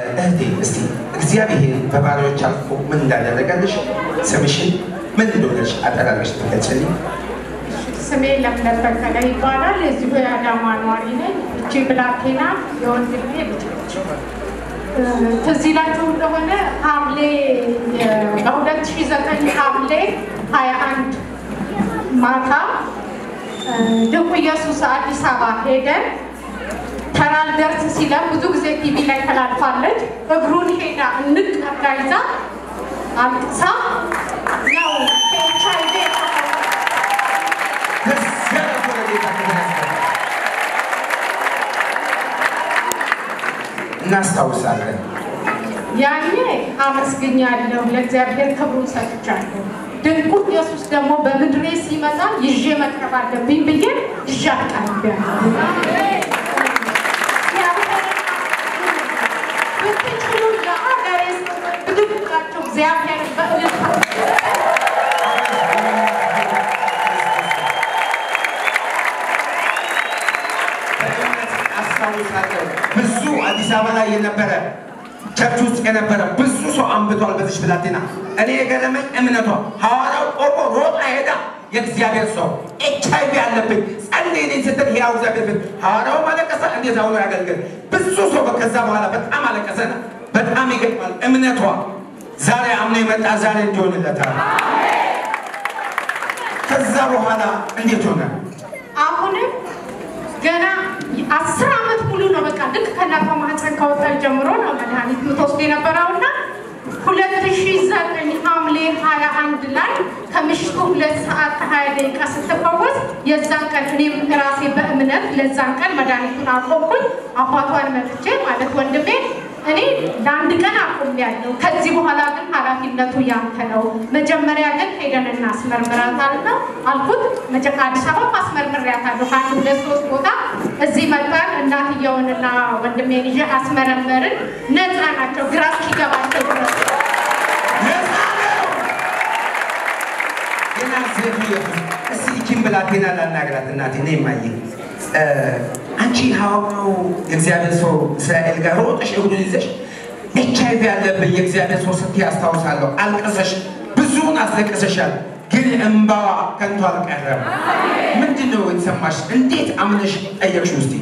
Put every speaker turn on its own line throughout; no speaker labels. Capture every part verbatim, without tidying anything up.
እህቴ እስቲ እግዚአብሔር በባሪያዎች አልፎ ምን እንዳደረገልሽ ስምሽን ምን እንደሆነሽ አጠራርሽ ትገልጪልኝ?
ስሜ ለምለም በቀለ ይባላል። እዚሁ የአዳማ ነዋሪ ነኝ። እቺ ብላቴና የወንድሜ ልጅ ነች። ትዝ ይላችሁ እንደሆነ ሐምሌ በሁለት ሺህ ዘጠኝ ሐምሌ ሃያ አንድ ማታ ድንቁ ኢየሱስ አዲስ አበባ ሄደን ተራል ደርስ ሲለን ብዙ ጊዜ ቲቪ ላይ ተላልፋለች። እግሩን ሄዳ እንቅ አጋይዛ አልቅሳ ነው ከኤችአይቪ
እናስታውሳለን።
ያኔ አመስግኛለሁ፣ ለእግዚአብሔር ክብሩን ሰጥቻለሁ። ድንቁ ኢየሱስ ደግሞ በምድሬ ሲመጣ ይዤ መቅረብ አለብኝ ብዬ ይዤ አቀርቤያለሁ። ብትችሉ ለሀገሬ ብድብቃቸው እግዚአብሔር በእልልታ
ብዙ አዲስ አበባ ላይ የነበረ ቸርች ውስጥ የነበረ ብዙ ሰው አንብቷል በዚህ ብላቴና። እኔ የገረመኝ እምነቷ ሐዋርያው ቆቆ ሮጣ ሄዳ የእግዚአብሔር ሰው ኤችአይቪ አለብኝ ጸልይልኝ ስትል ያው እግዚአብሔር ፊት ሐዋርያው ማለቀሰ። እንዴት አሁን ያገልግል ብዙ ሰው ከዛ በኋላ በጣም አለቀሰና በጣም ይገርማል። እምነቷ ዛሬ አምኖ የመጣ ዛሬ እንዲሆንለታል። ከዛ በኋላ እንዴት ሆነ?
አሁንም ገና አስር አመት ሙሉ ነው በቃ ልክ ከናቷ ማህፀን ከወጣች ጀምሮ ነው መድኃኒት የምትወስድ የነበረውና ሁለት ሺህ ዘጠኝ ሐምሌ ሃያ አንድ ላይ ከምሽቱ ሁለት ሰዓት ከሀያ ደቂቃ ስትፈወስ የዛን ቀን እኔም ራሴ በእምነት ለዛን ቀን መድኃኒቱን አቆምኩኝ። አባቷን መጥቼ ማለት ወንድሜ እኔ ለአንድ ቀን አቆሚያለሁ፣ ከዚህ በኋላ ግን ኃላፊነቱ ያንተ ነው። መጀመሪያ ግን ሄደን እናስመርምራታልና አልኩት። መጀመሪያ አዲስ አበባ አስመርምሪያታለሁ ከአንድ ሁለት ሶስት ቦታ እዚህ መጣን። እናትየውንና ወንድሜን ይዤ አስመረመርን። ነፃ ናቸው ግራ እስኪገባቸው ድረስ።
እስቲ ይህችን ብላቴና ላናግራት። እናቴ ነይ እማዬ፣ አንቺ ሐዋርያው የእግዚአብሔር ሰው እስራኤል ጋር ሮጠሽ እግሩን ይዘሽ ኤችአይቪ ያለብኝ የእግዚአብሔር ሰው ስትይ አስታውሳለሁ። አልቅሰሽ ብዙውን አስለቅሰሻል፣ ግን እንባዋ ከንቱ አልቀረም። ምንድን ነው የተሰማሽ? እንዴት አምነሽ ጠየቅሽው? እስቲ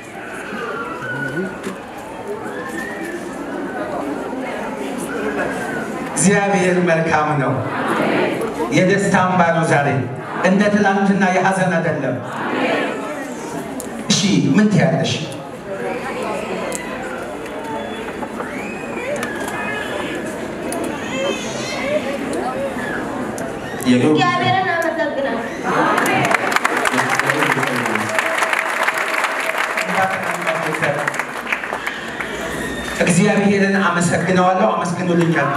እግዚአብሔር መልካም ነው። የደስታ እንባ ነው ዛሬ፣ እንደ ትላንትና የሐዘን አይደለም። እሺ ምን ትያለሽ?
እግዚአብሔርን አመሰግናለሁ።
እግዚአብሔርን አመሰግነዋለሁ። አመስግኑልኛል።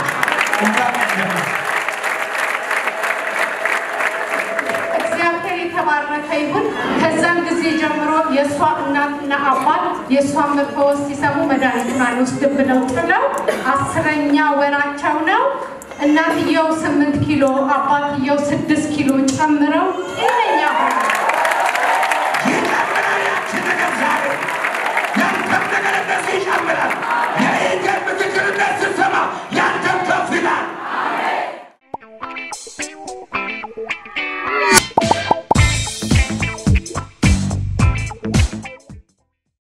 እግዚአብሔር የተባረከ ይሁን። ከዛን ጊዜ ጀምሮ የእሷ እናትና አባት የእሷን መፈወስ ሲሰሙ መድኃኒቱን አንወስድም ብለው ጥለው አስረኛ ወራቸው ነው። እናትየው ስምንት ኪሎ አባትየው ስድስት ኪሎ ጨምረው ጤነኛ ሆነ።